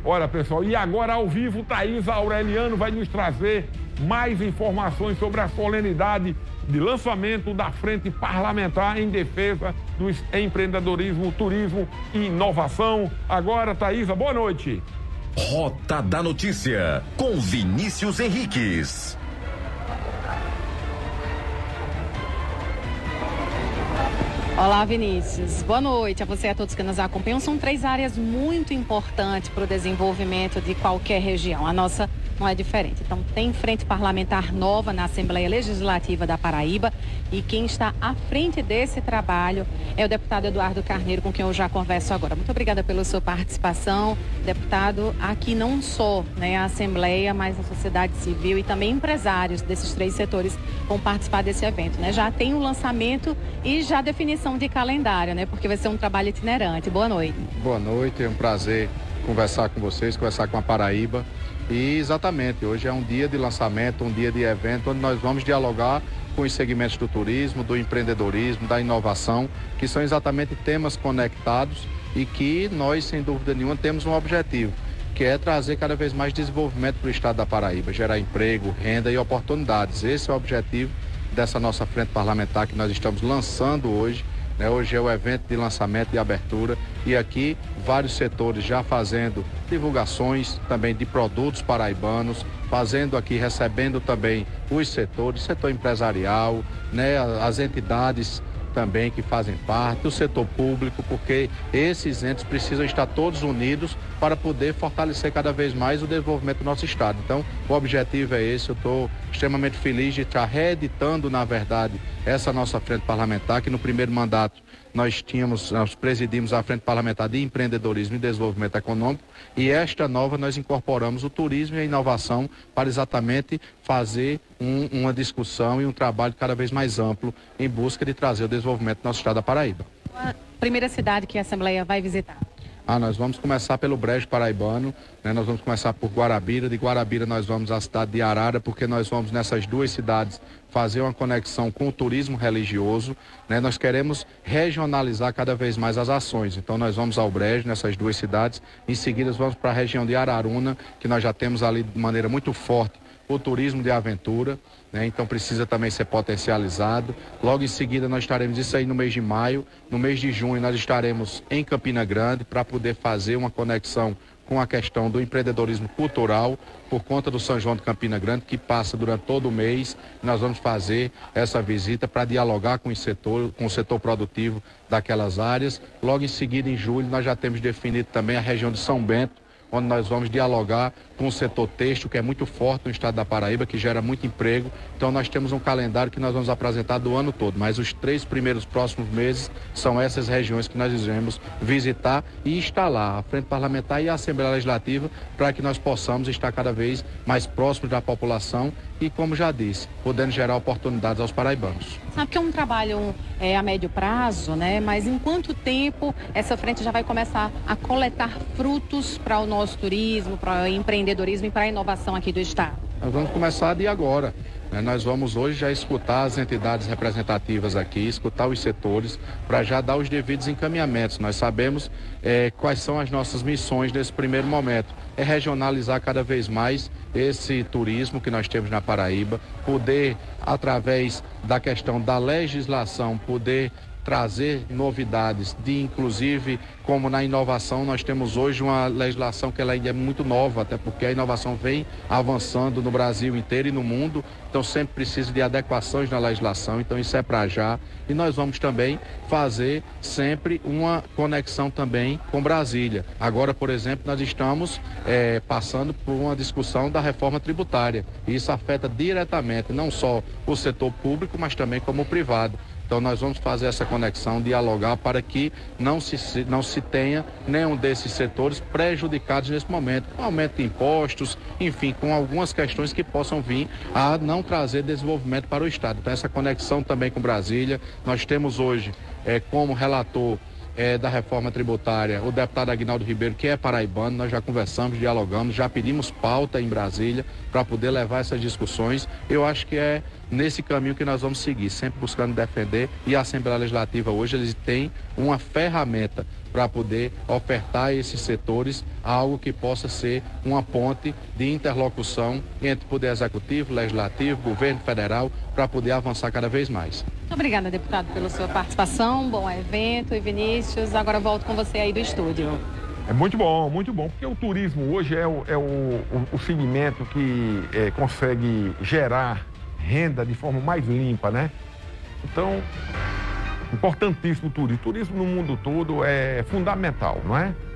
Olha, pessoal, e agora ao vivo, Thaís Aureliano vai nos trazer mais informações sobre a solenidade de lançamento da Frente Parlamentar em Defesa do Empreendedorismo, Turismo e Inovação. Agora, Thaísa, boa noite. Rota da Notícia, com Vinícius Henriques. Olá, Vinícius. Boa noite a você e a todos que nos acompanham. São 3 áreas muito importantes para o desenvolvimento de qualquer região. A nossa não é diferente. Então, tem frente parlamentar nova na Assembleia Legislativa da Paraíba e quem está à frente desse trabalho é o deputado Eduardo Carneiro, com quem eu já converso agora. Muito obrigada pela sua participação, deputado. Aqui não só a Assembleia, mas a sociedade civil e também empresários desses 3 setores vão participar desse evento. Já tem o lançamento e já a definição de calendário, porque vai ser um trabalho itinerante. Boa noite. Boa noite, é um prazer conversar com vocês, conversar com a Paraíba. E exatamente, hoje é um dia de lançamento, um dia de evento, onde nós vamos dialogar com os segmentos do turismo, do empreendedorismo, da inovação, que são exatamente temas conectados e que nós, sem dúvida nenhuma, temos um objetivo, que é trazer cada vez mais desenvolvimento para o estado da Paraíba, gerar emprego, renda e oportunidades. Esse é o objetivo dessa nossa frente parlamentar que nós estamos lançando hoje. Hoje é o evento de lançamento e abertura e aqui vários setores já fazendo divulgações também de produtos paraibanos, fazendo aqui, recebendo também os setores, setor empresarial, as entidades também que fazem parte, o setor público, porque esses entes precisam estar todos unidos para poder fortalecer cada vez mais o desenvolvimento do nosso estado. Então, o objetivo é esse. Eu estou extremamente feliz de estar reeditando, na verdade, essa nossa frente parlamentar, que no primeiro mandato nós presidimos a Frente Parlamentar de Empreendedorismo e Desenvolvimento Econômico, e esta nova nós incorporamos o turismo e a inovação para exatamente fazer uma discussão e um trabalho cada vez mais amplo em busca de trazer o desenvolvimento do nosso estado da Paraíba. A primeira cidade que a Assembleia vai visitar? Nós vamos começar pelo Brejo Paraibano, nós vamos começar por Guarabira, de Guarabira nós vamos à cidade de Arara, porque nós vamos nessas 2 cidades fazer uma conexão com o turismo religioso, nós queremos regionalizar cada vez mais as ações, então nós vamos ao Brejo, nessas 2 cidades, em seguida vamos para a região de Araruna, que nós já temos ali de maneira muito forte o turismo de aventura, então precisa também ser potencializado. Logo em seguida nós estaremos, isso aí no mês de maio, no mês de junho nós estaremos em Campina Grande para poder fazer uma conexão com a questão do empreendedorismo cultural por conta do São João de Campina Grande, que passa durante todo o mês. Nós vamos fazer essa visita para dialogar com o setor produtivo daquelas áreas. Logo em seguida, em julho, nós já temos definido também a região de São Bento, onde nós vamos dialogar com o setor têxtil, que é muito forte no estado da Paraíba, que gera muito emprego. Então nós temos um calendário que nós vamos apresentar do ano todo, mas os 3 primeiros próximos meses são essas regiões que nós iremos visitar e instalar a Frente Parlamentar e a Assembleia Legislativa para que nós possamos estar cada vez mais próximos da população e, como já disse, podendo gerar oportunidades aos paraibanos. Sabe que é um trabalho a médio prazo, mas em quanto tempo essa frente já vai começar a coletar frutos para o nosso turismo, para o empreendedorismo e para a inovação aqui do estado? Nós vamos começar de agora. Nós vamos hoje já escutar as entidades representativas aqui, escutar os setores, para já dar os devidos encaminhamentos. Nós sabemos quais são as nossas missões nesse primeiro momento. É regionalizar cada vez mais esse turismo que nós temos na Paraíba, poder, através da questão da legislação, poder trazer novidades inclusive, como na inovação, nós temos hoje uma legislação que ela ainda é muito nova, até porque a inovação vem avançando no Brasil inteiro e no mundo, então sempre precisa de adequações na legislação, então isso é para já. E nós vamos também fazer sempre uma conexão também com Brasília. Agora, por exemplo, nós estamos passando por uma discussão da reforma tributária. E isso afeta diretamente não só o setor público, mas também como o privado. Então nós vamos fazer essa conexão, dialogar para que não se tenha nenhum desses setores prejudicados nesse momento, com aumento de impostos, enfim, com algumas questões que possam vir a não trazer desenvolvimento para o estado. Então essa conexão também com Brasília, nós temos hoje como relator da reforma tributária o deputado Aguinaldo Ribeiro, que é paraibano. Nós já conversamos, dialogamos, já pedimos pauta em Brasília para poder levar essas discussões. Eu acho que é nesse caminho que nós vamos seguir, sempre buscando defender, e a Assembleia Legislativa hoje eles têm uma ferramenta para poder ofertar a esses setores algo que possa ser uma ponte de interlocução entre Poder Executivo, Legislativo, Governo Federal, para poder avançar cada vez mais. Muito obrigada, deputado, pela sua participação, bom evento. E Vinícius, agora eu volto com você aí do estúdio. É muito bom, porque o turismo hoje é o segmento que consegue gerar renda de forma mais limpa, né? Então, importantíssimo o turismo. O turismo no mundo todo é fundamental, não é?